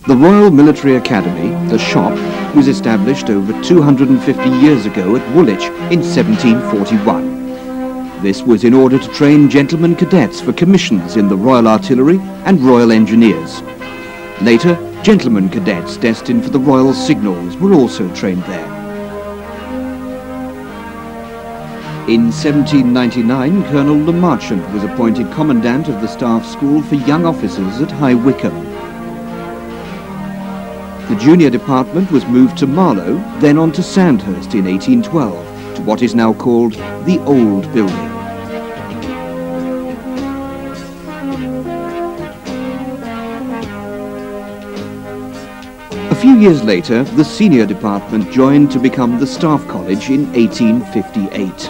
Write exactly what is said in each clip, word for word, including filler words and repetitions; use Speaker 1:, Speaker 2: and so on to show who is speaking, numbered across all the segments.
Speaker 1: The Royal Military Academy, the shop, was established over two hundred fifty years ago at Woolwich in seventeen forty-one. This was in order to train gentlemen cadets for commissions in the Royal Artillery and Royal Engineers. Later, gentlemen cadets destined for the Royal Signals were also trained there. In seventeen ninety-nine, Colonel Le Marchant was appointed Commandant of the Staff School for Young Officers at High Wycombe. The junior department was moved to Marlow, then on to Sandhurst in eighteen twelve, to what is now called the Old Building. A few years later, the senior department joined to become the Staff College in eighteen fifty-eight.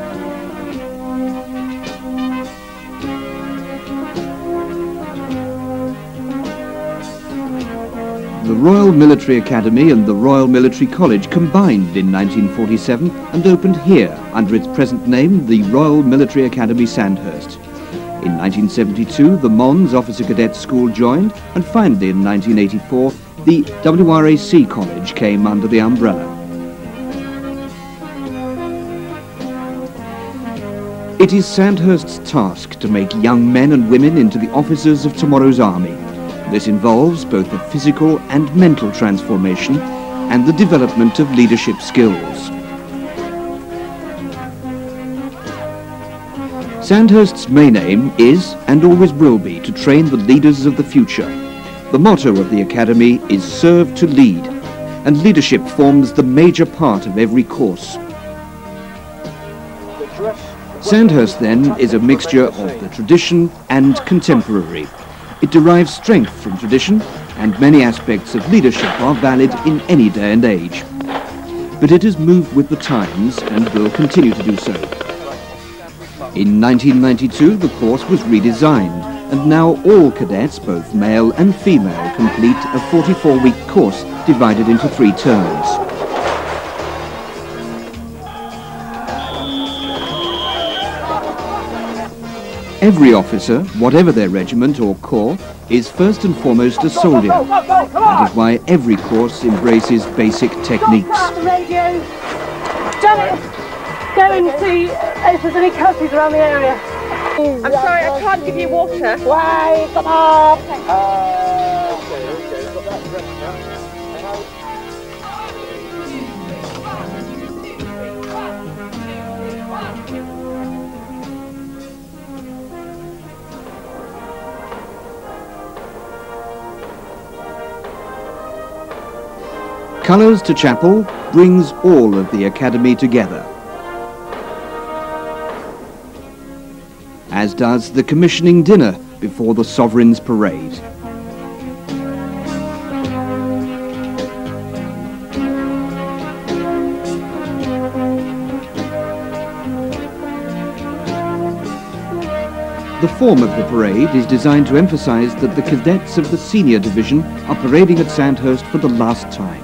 Speaker 1: The Royal Military Academy and the Royal Military College combined in nineteen forty-seven and opened here under its present name, the Royal Military Academy Sandhurst. In nineteen seventy-two, the Mons Officer Cadet School joined, and finally in nineteen eighty-four, the W R A C College came under the umbrella. It is Sandhurst's task to make young men and women into the officers of tomorrow's army. This involves both the physical and mental transformation and the development of leadership skills. Sandhurst's main aim is, and always will be, to train the leaders of the future. The motto of the Academy is "Serve to Lead," and leadership forms the major part of every course. Sandhurst, then, is a mixture of the tradition and contemporary. It derives strength from tradition, and many aspects of leadership are valid in any day and age. But it has moved with the times and will continue to do so. In nineteen ninety-two, the course was redesigned, and now all cadets, both male and female, complete a forty-four week course divided into three terms. Every officer, whatever their regiment or corps, is first and foremost a soldier. That is why every course embraces basic techniques.
Speaker 2: Janet, go and see if there's any casualties around the area. I'm sorry, I can't give you water. Why? Come on! Uh, okay, okay, got that correct now.
Speaker 1: Colours to Chapel brings all of the Academy together, as does the commissioning dinner before the Sovereign's Parade. The form of the parade is designed to emphasise that the cadets of the senior division are parading at Sandhurst for the last time.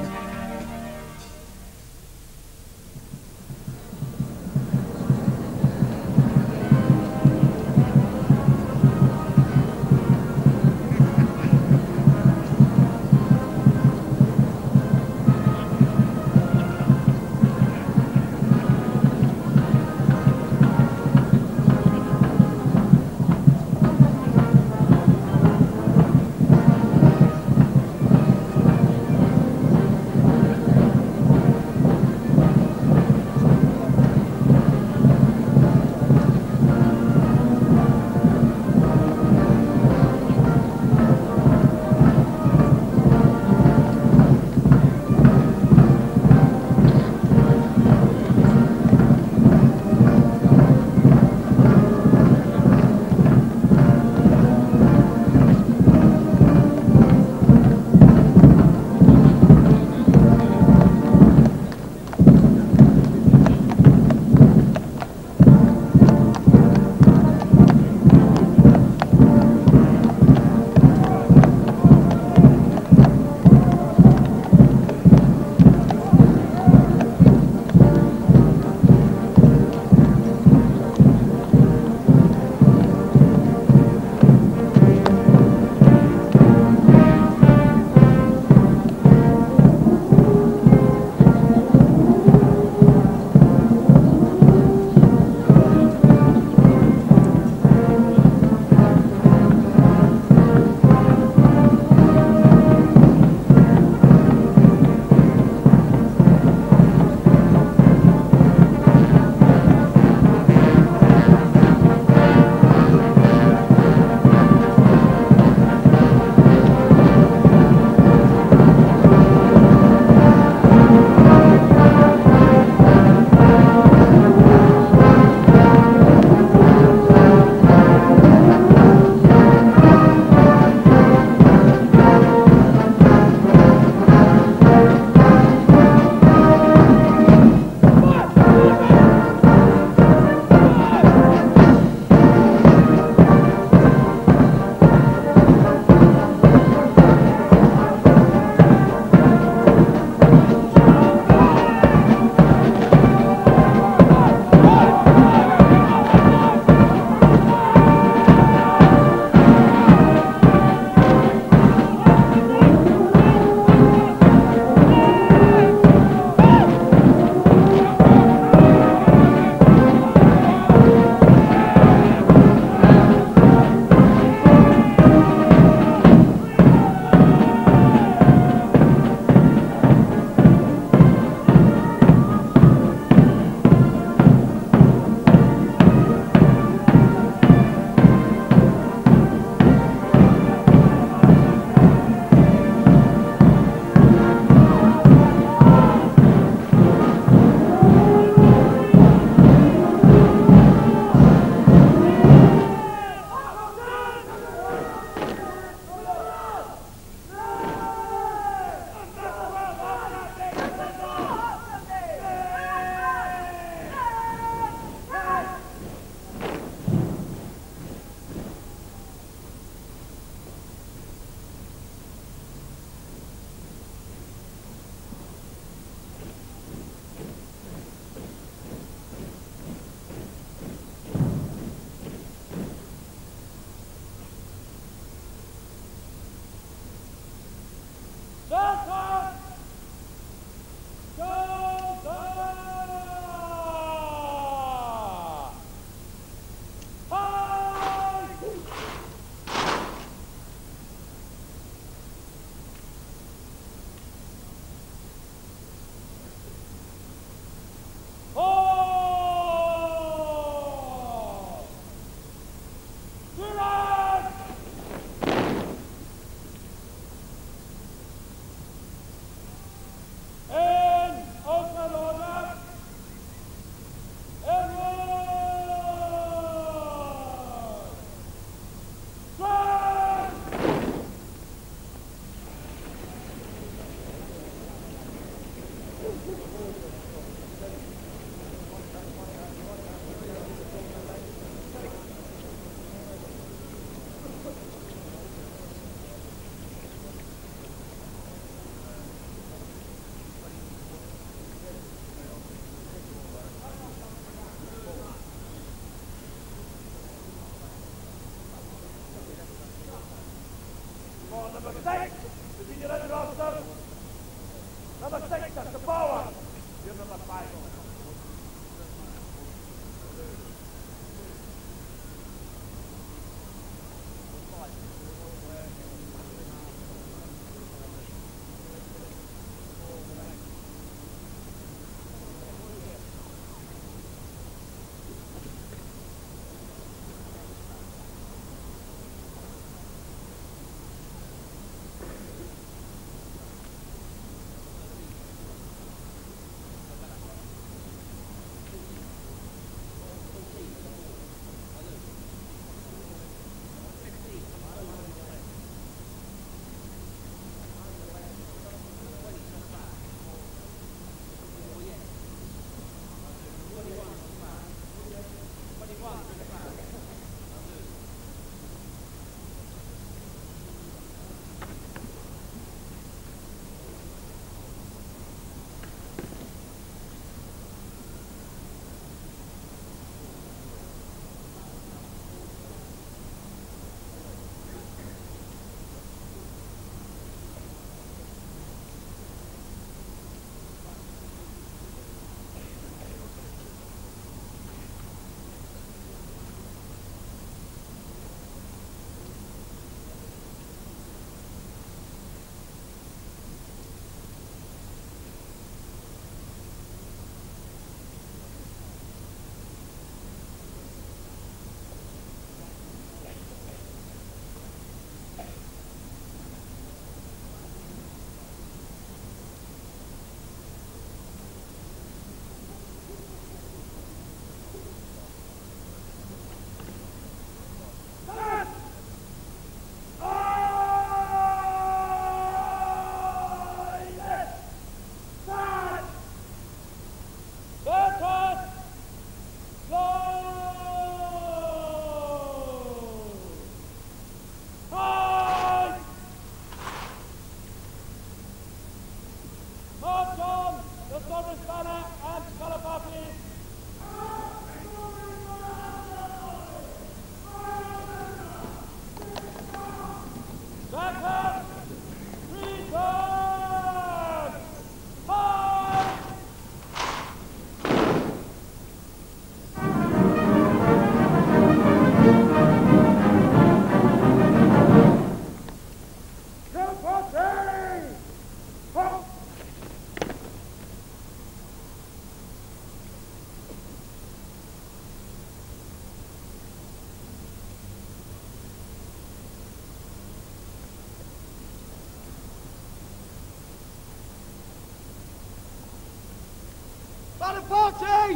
Speaker 3: Banner party!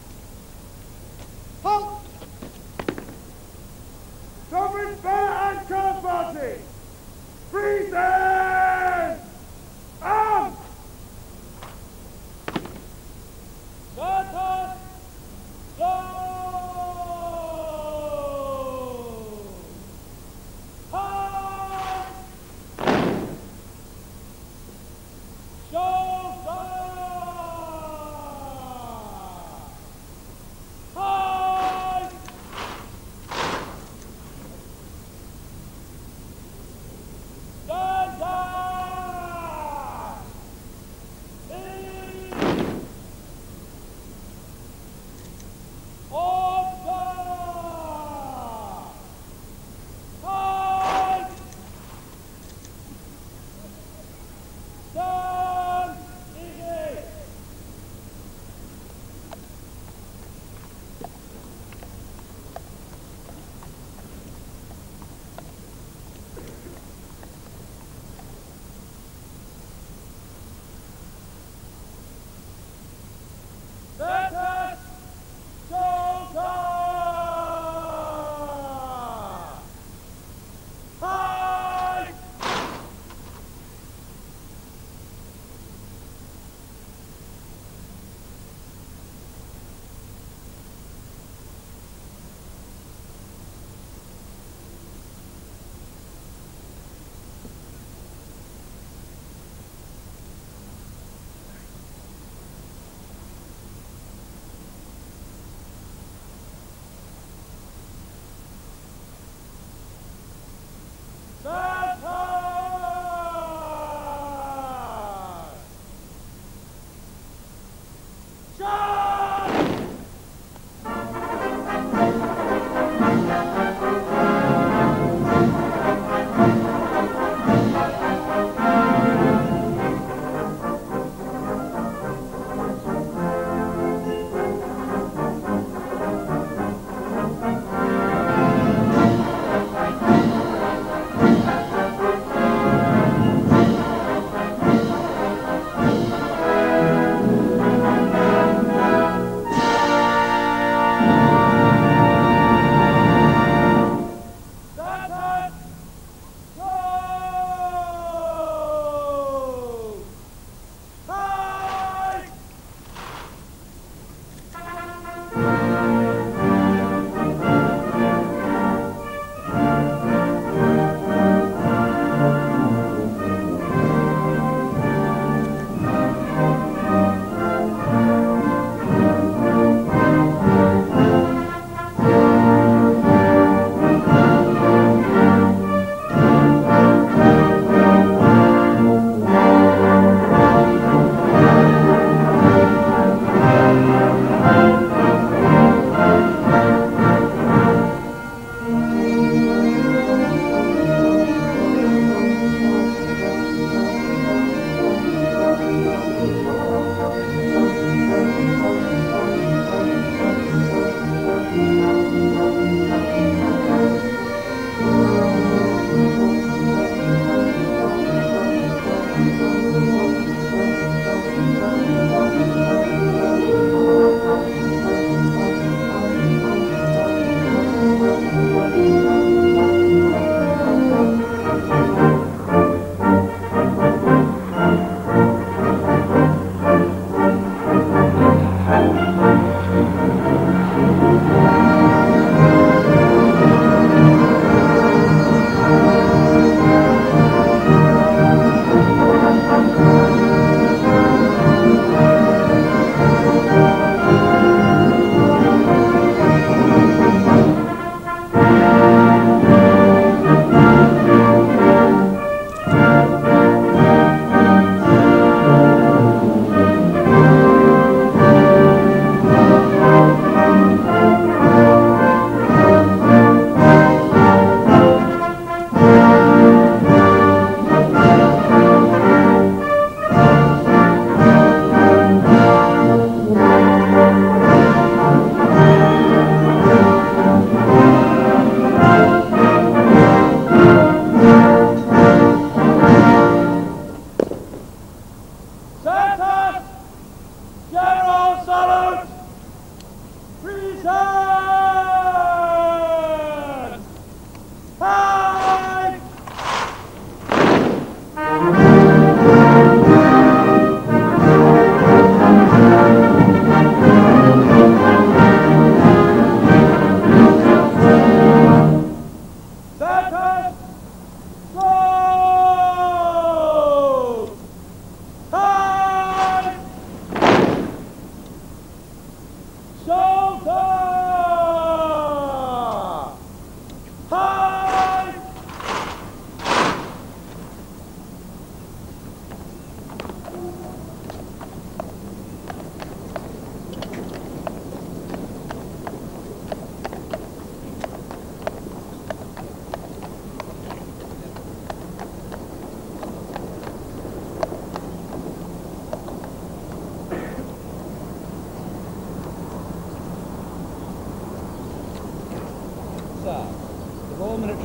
Speaker 3: Halt! Sovereign Fair and Colour Party! Freezing! Arms! Sandhurst! Slow! High! Show fire! High!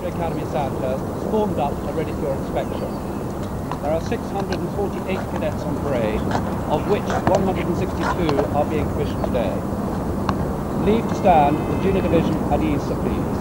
Speaker 4: Academy Sandhurst formed up and ready for your inspection. There are six hundred forty-eight cadets on parade, of which one hundred sixty-two are being commissioned today. Leave to stand, the junior division at ease, sir, please.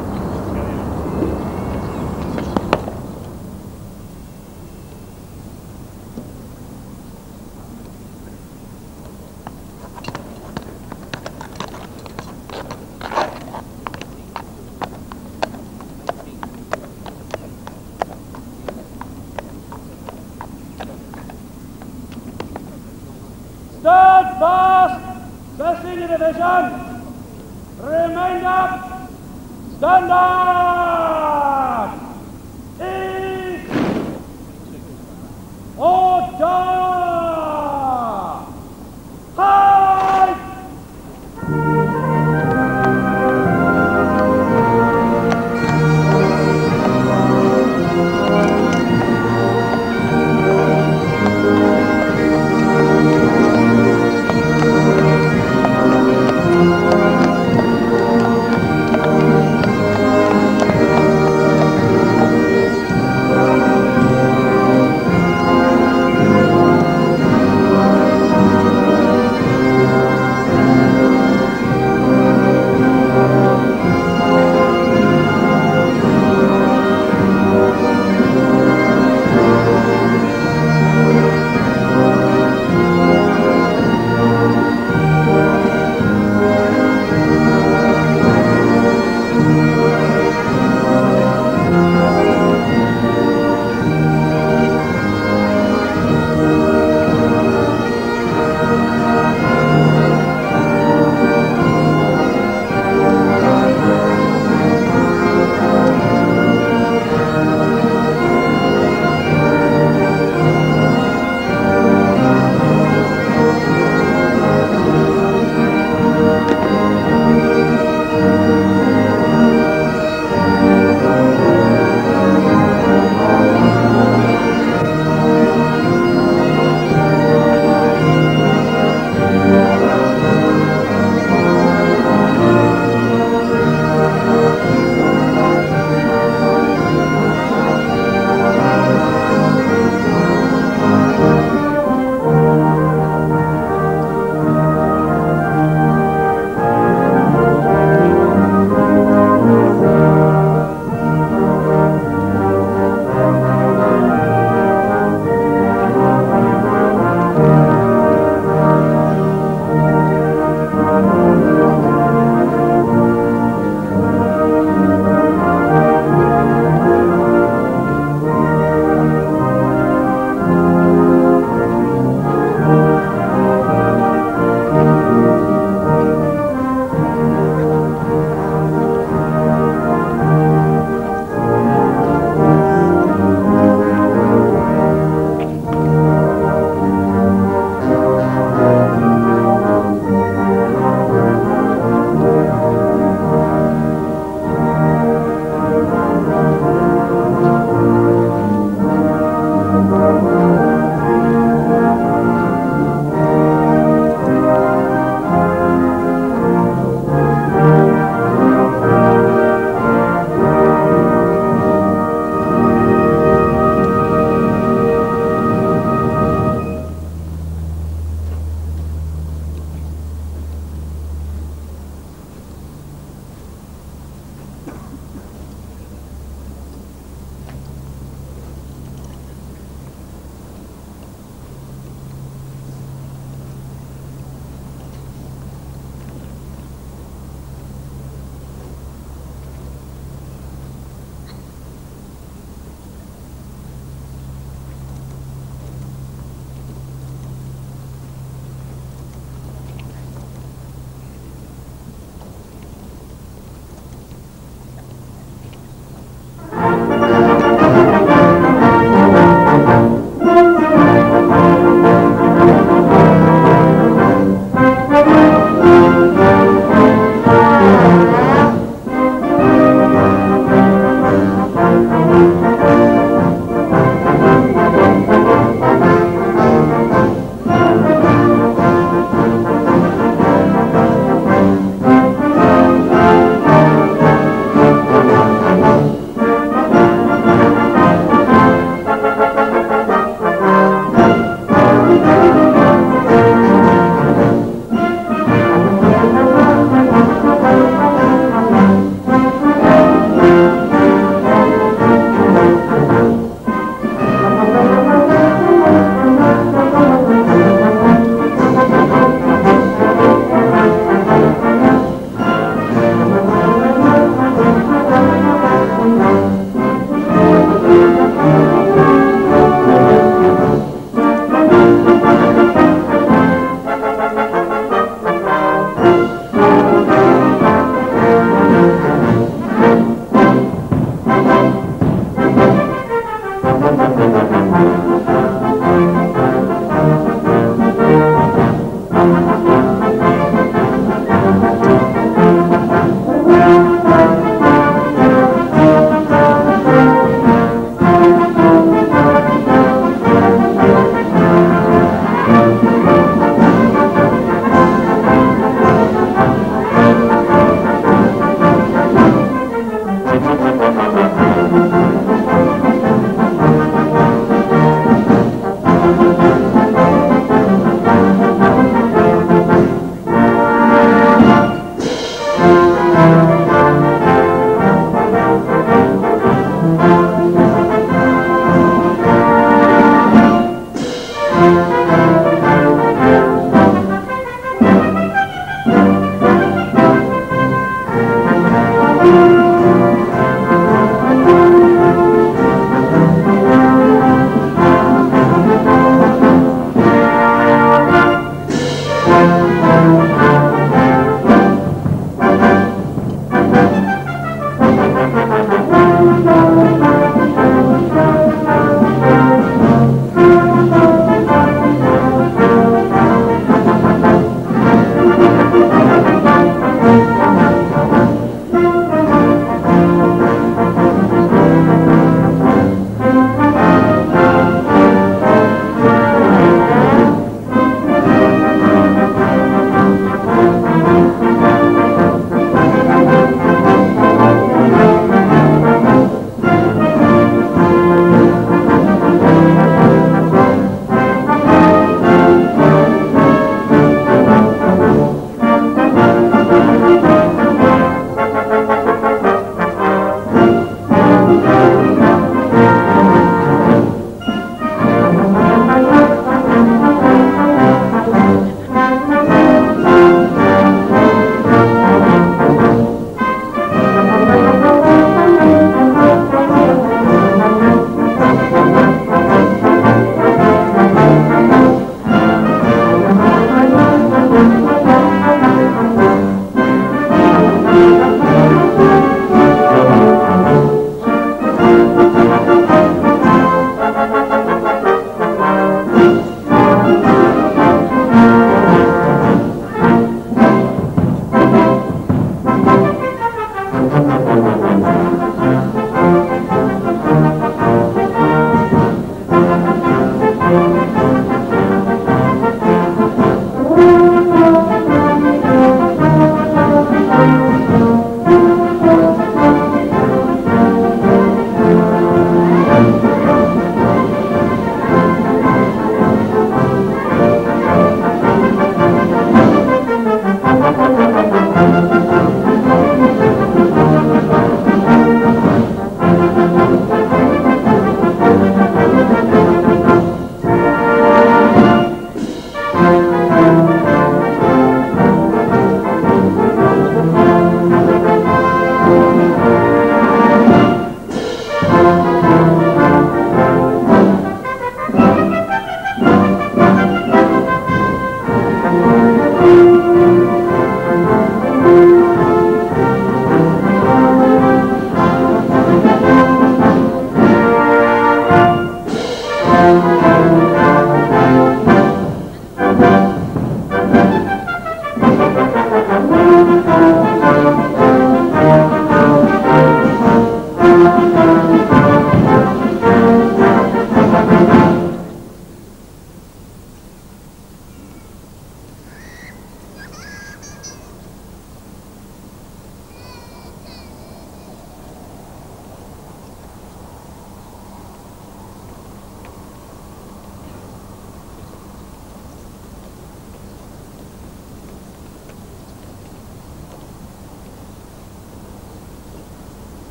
Speaker 3: Stand fast, the senior division. Remain up. Stand up. East. Order. High.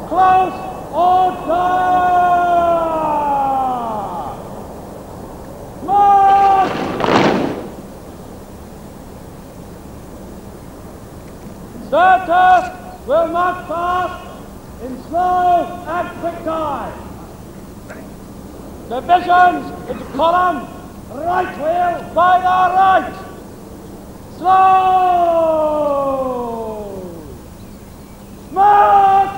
Speaker 3: Close order! March! Sandhurst will march past in slow and quick time. Divisions into column, right wheel by the right. Slow! March!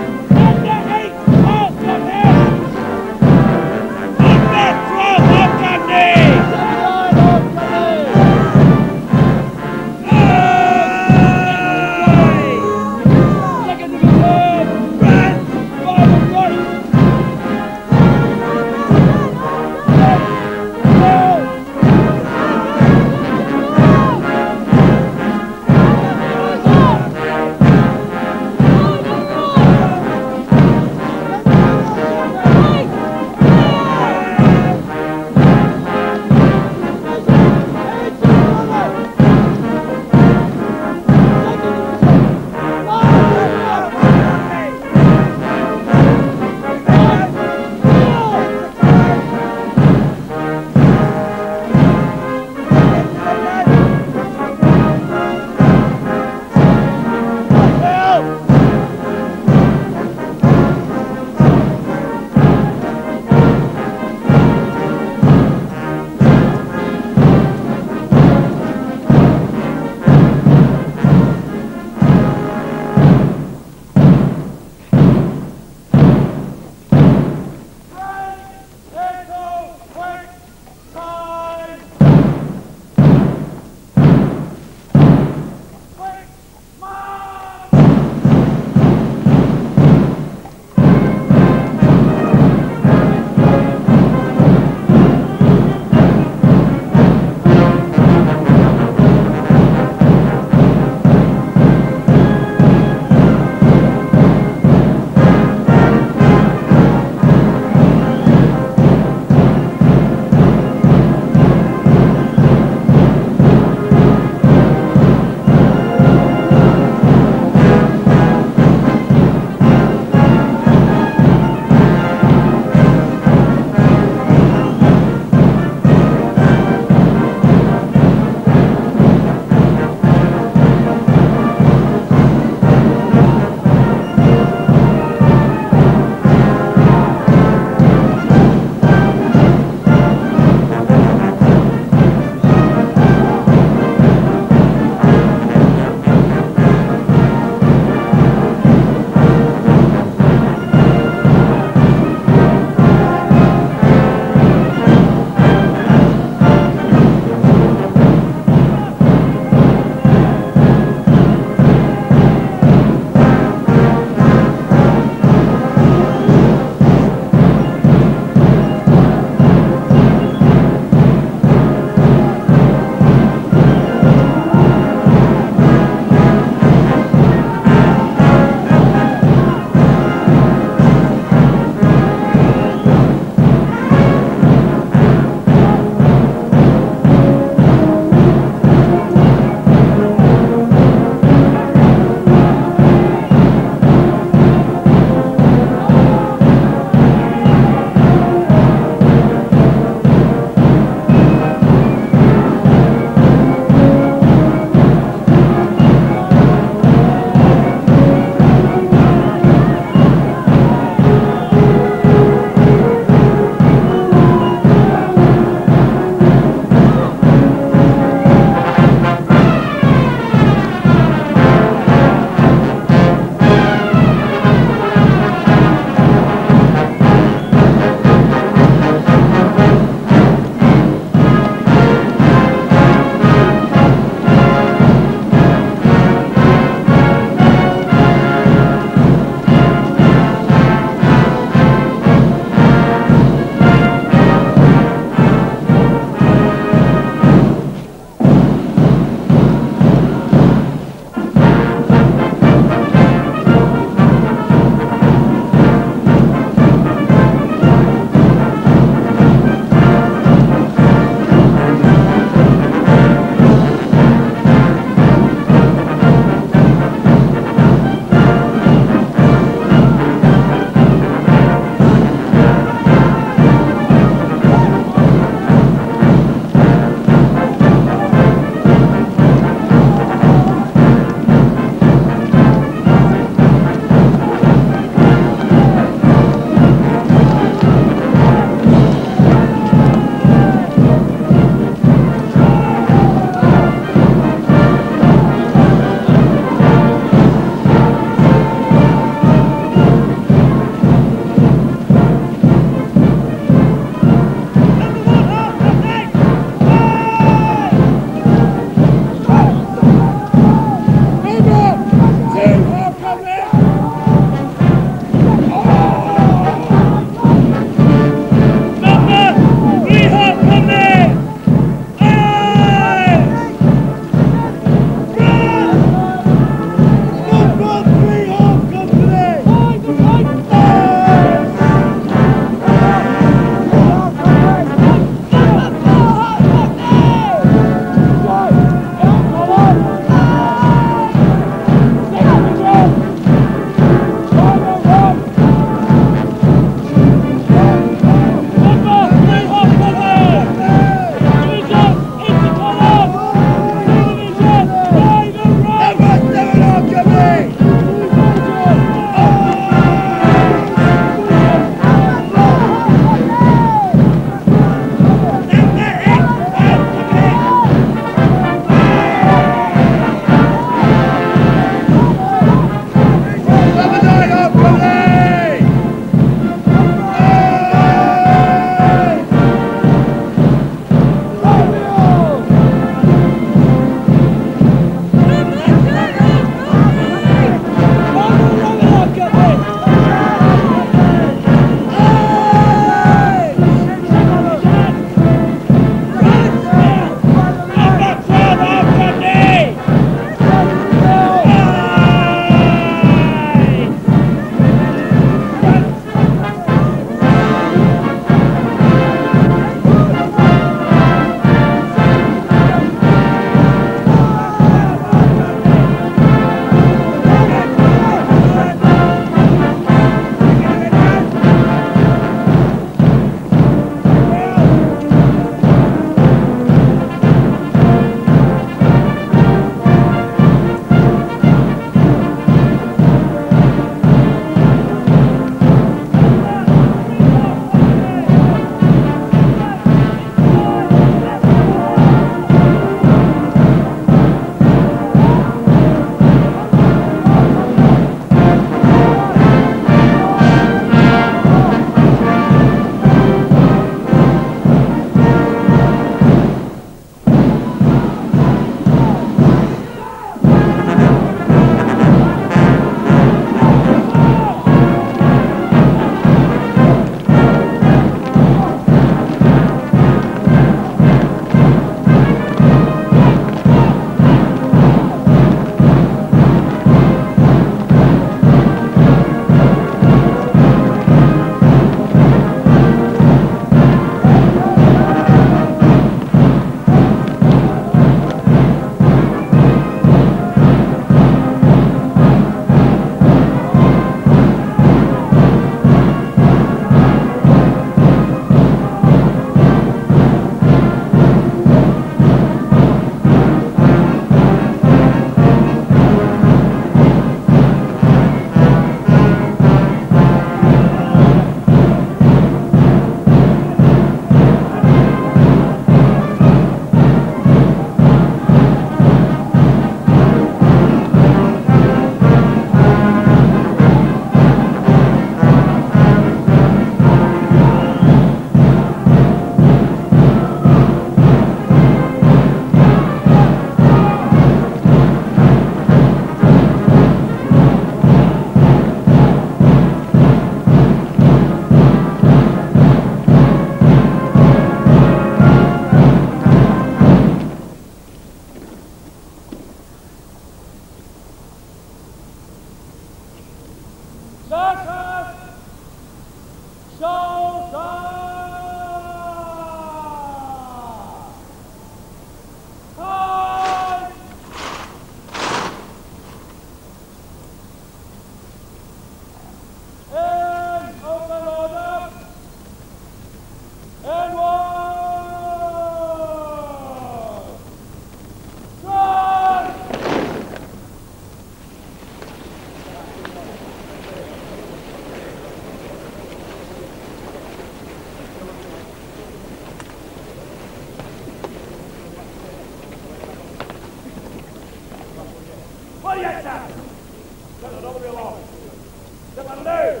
Speaker 3: yes, sir. Get it over the along. Get it now.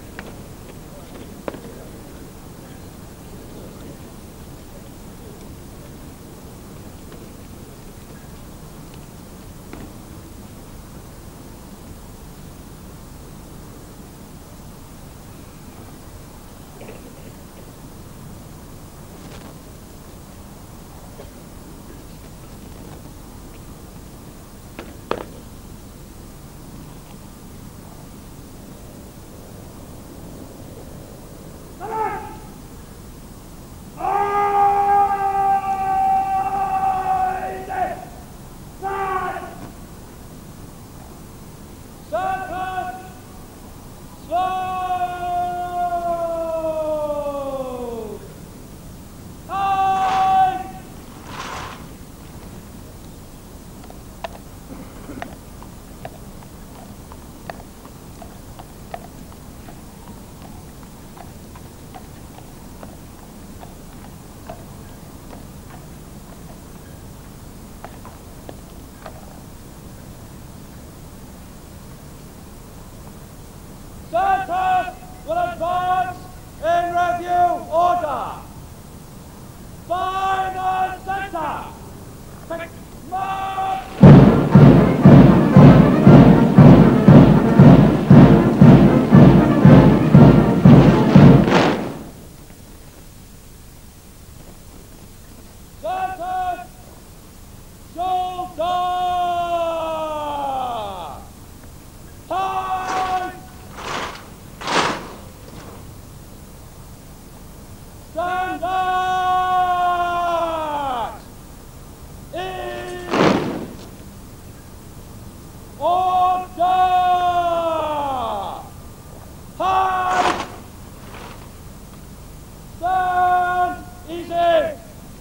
Speaker 3: Sandhurst will advance in review order. By the centre. Six march. Sandhurst, shoulder. Time. Stand up! In order! High! Stand easy!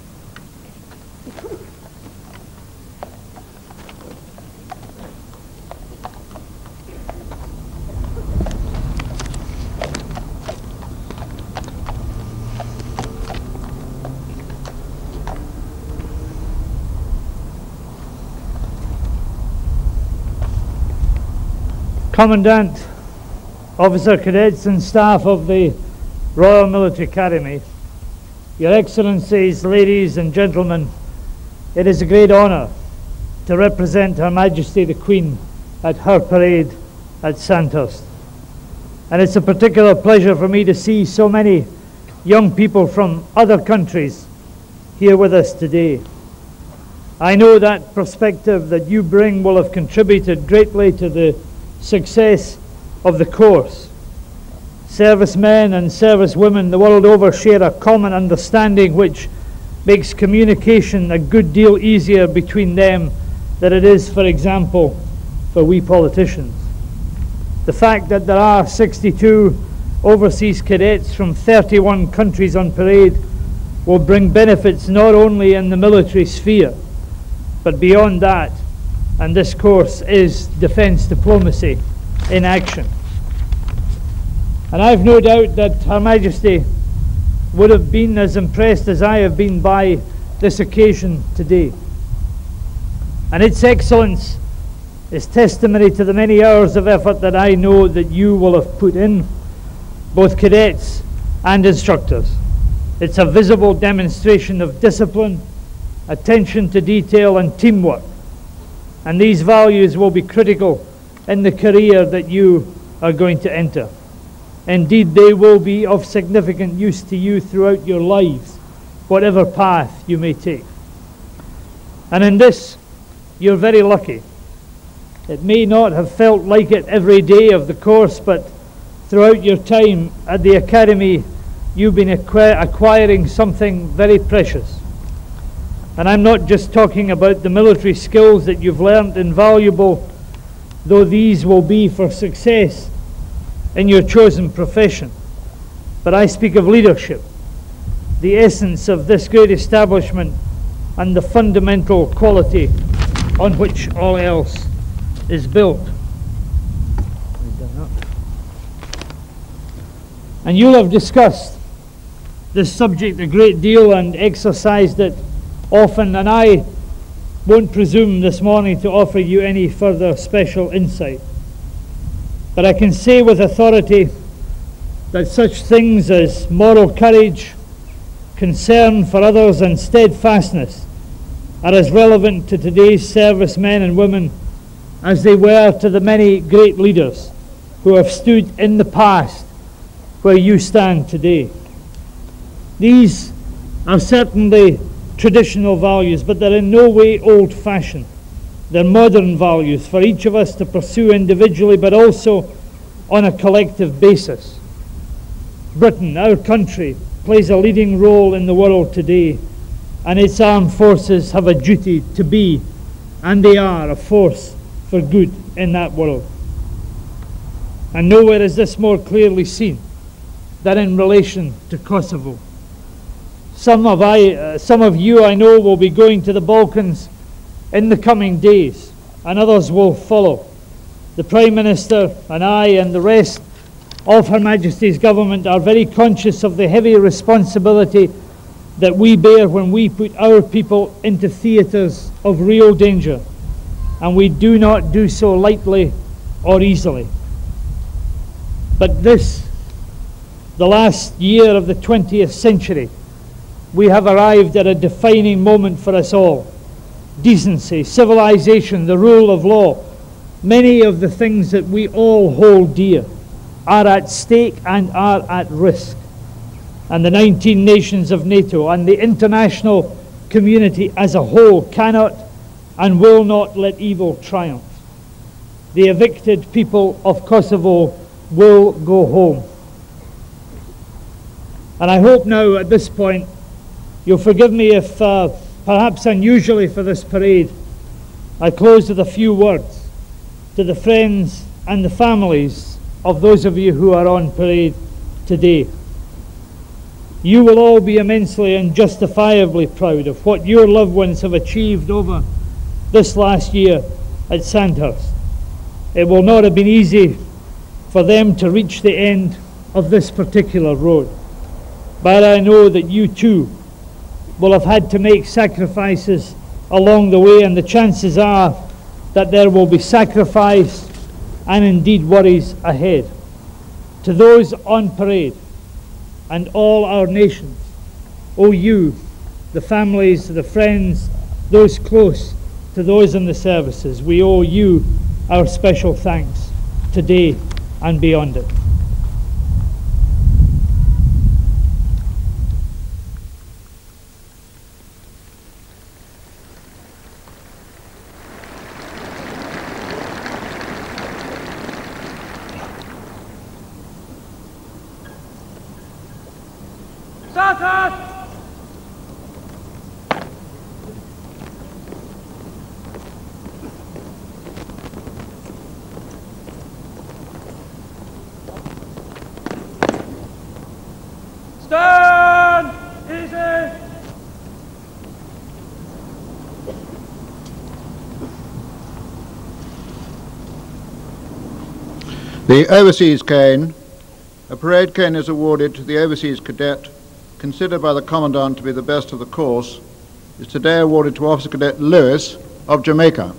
Speaker 5: Commandant, officer cadets and staff of the Royal Military Academy, Your Excellencies, ladies and gentlemen, it is a great honour to represent Her Majesty the Queen at her parade at Sandhurst. And it's a particular pleasure for me to see so many young people from other countries here with us today. I know that perspective that you bring will have contributed greatly to the success of the course. Servicemen and servicewomen the world over share a common understanding which makes communication a good deal easier between them than it is, for example, for we politicians. The fact that there are sixty-two overseas cadets from thirty-one countries on parade will bring benefits not only in the military sphere, but beyond that. And this course is defence diplomacy in action. And I've no doubt that Her Majesty would have been as impressed as I have been by this occasion today. And its excellence is testimony to the many hours of effort that I know that you will have put in, both cadets and instructors. It's a visible demonstration of discipline, attention to detail and teamwork. And these values will be critical in the career that you are going to enter. Indeed, they will be of significant use to you throughout your lives, whatever path you may take. And in this, you're very lucky. It may not have felt like it every day of the course, but throughout your time at the Academy, you've been acquir- acquiring something very precious. And I'm not just talking about the military skills that you've learned, invaluable though these will be for success in your chosen profession, but I speak of leadership, the essence of this great establishment and the fundamental quality on which all else is built. And you'll have discussed this subject a great deal and exercised it often, and I won't presume this morning to offer you any further special insight. But I can say with authority that such things as moral courage, concern for others and steadfastness are as relevant to today's servicemen and women as they were to the many great leaders who have stood in the past where you stand today. These are certainly traditional values, but they're in no way old-fashioned. They're modern values for each of us to pursue individually, but also on a collective basis. Britain, our country, plays a leading role in the world today, and its armed forces have a duty to be, and they are, a force for good in that world. And nowhere is this more clearly seen than in relation to Kosovo. Some of, I, uh, some of you, I know, will be going to the Balkans in the coming days, and others will follow. The Prime Minister and I and the rest of Her Majesty's government are very conscious of the heavy responsibility that we bear when we put our people into theatres of real danger, and we do not do so lightly or easily. But this, the last year of the twentieth century, we have arrived at a defining moment for us all. Decency, civilization, the rule of law, many of the things that we all hold dear are at stake and are at risk. And the nineteen nations of NATO and the international community as a whole cannot and will not let evil triumph. The evicted people of Kosovo will go home. And I hope now at this point you'll forgive me if, uh, perhaps unusually for this parade, I close with a few words to the friends and the families of those of you who are on parade today. You will all be immensely and justifiably proud of what your loved ones have achieved over this last year at Sandhurst. It will not have been easy for them to reach the end of this particular road, but I know that you too will have had to make sacrifices along the way, and the chances are that there will be sacrifice and indeed worries ahead. To those on parade and all our nations, owe you, the families, the friends, those close to those in the services, we owe you our special thanks today and beyond it.
Speaker 3: Stand! Easy!
Speaker 6: The Overseas Cane. A parade cane is awarded to the Overseas Cadet considered by the Commandant to be the best of the course, is today awarded to Officer Cadet Lewis of Jamaica.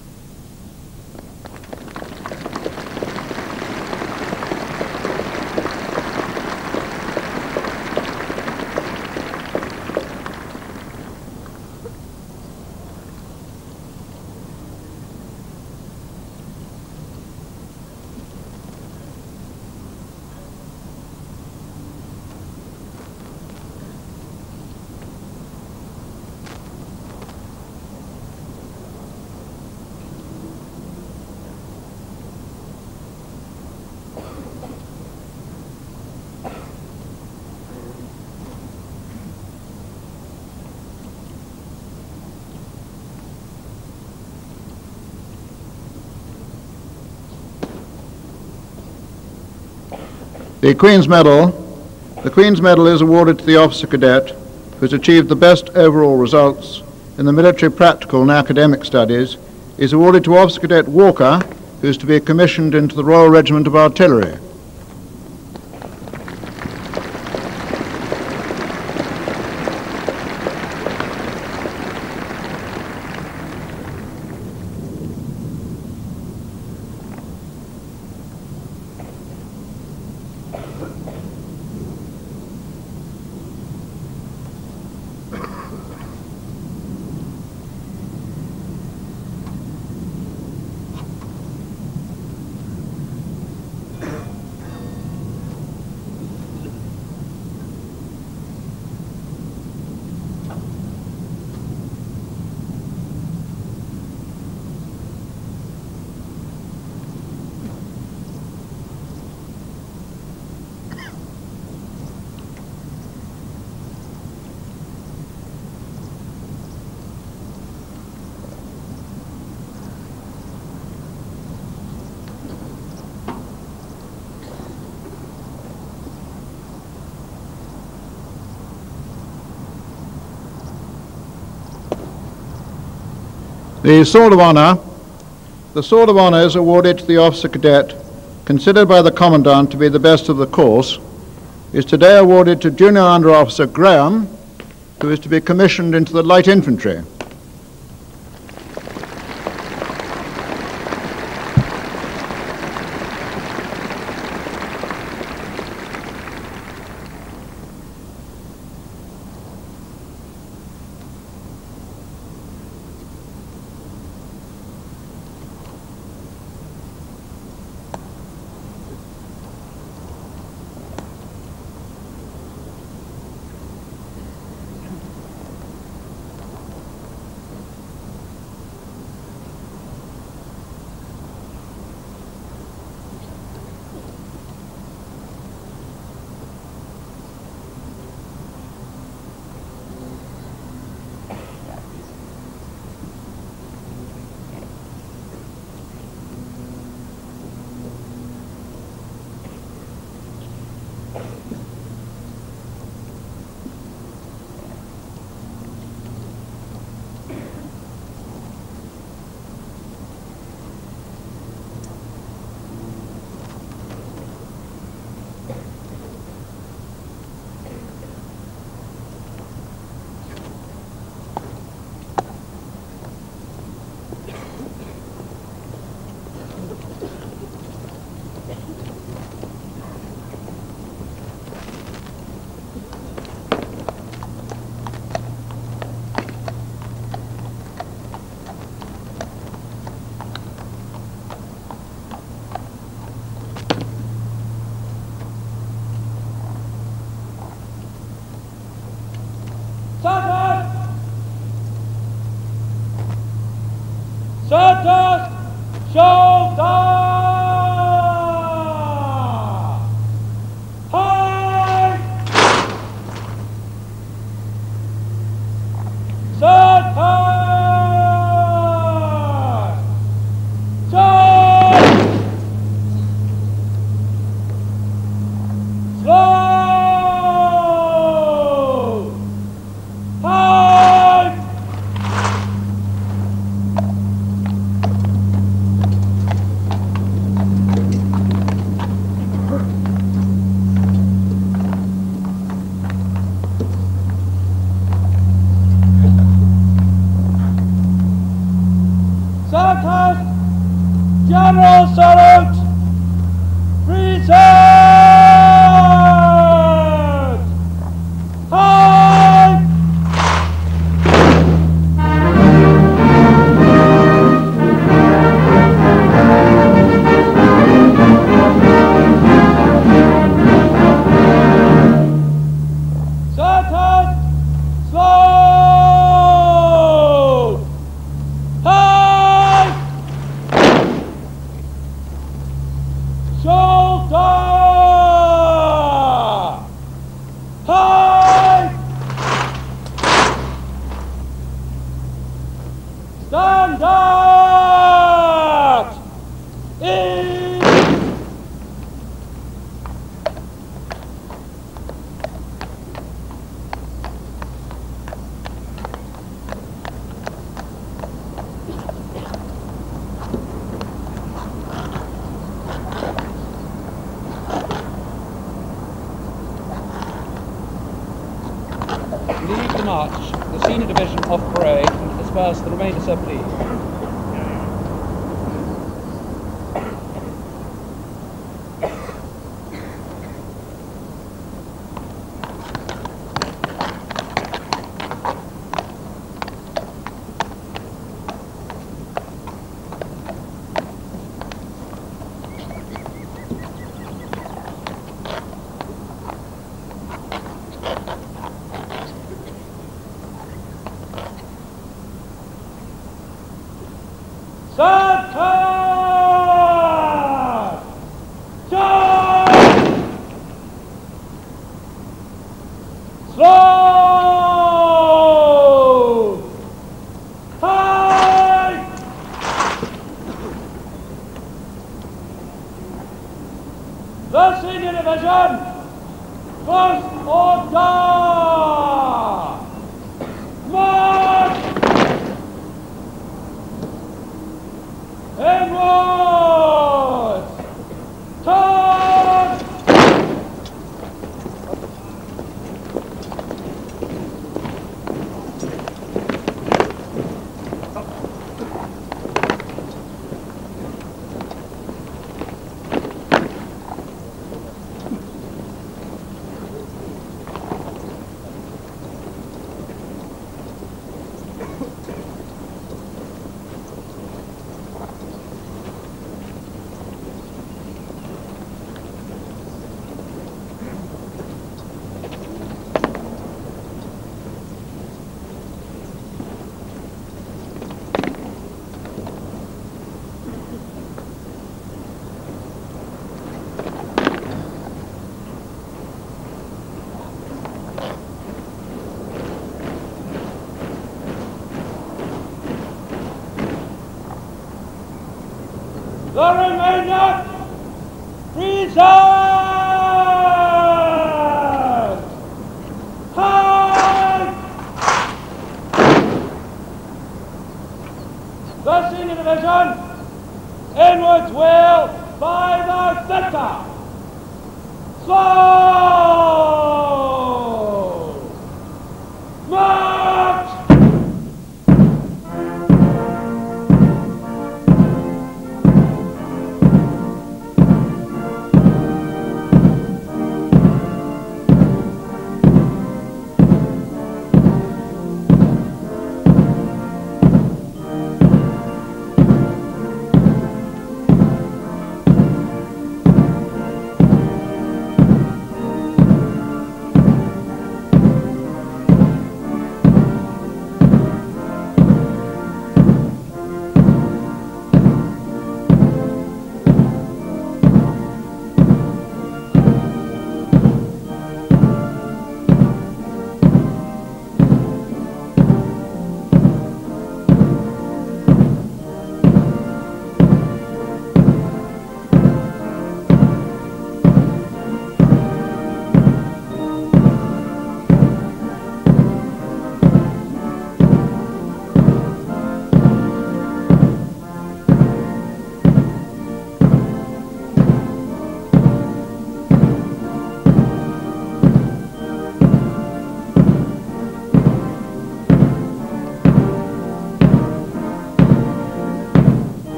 Speaker 6: The Queen's Medal. The Queen's Medal is awarded to the Officer Cadet who has achieved the best overall results in the military practical and academic studies, is awarded to Officer Cadet Walker, who is to be commissioned into the Royal Regiment of Artillery. The Sword of Honour. The Sword of Honour is awarded to the officer cadet considered by the Commandant to be the best of the course, is today awarded to Junior Under Officer Graham, who is to be commissioned into the Light Infantry.
Speaker 3: Sandhurst, shoulder! High! Sandhurst! Charge! Slow! High! Sandhurst, General Salute! Present! High! Sandhurst, slow! High! Shoulder! High! Standard! In!
Speaker 4: Leave the march, the senior division off parade, and disperse the remainder, sir, please.
Speaker 3: Sandhurst! Charge! Slow! High! The senior division, first order! March! The remainder, reserve! Hand! The senior division, inwards wheel by the centre. Slow!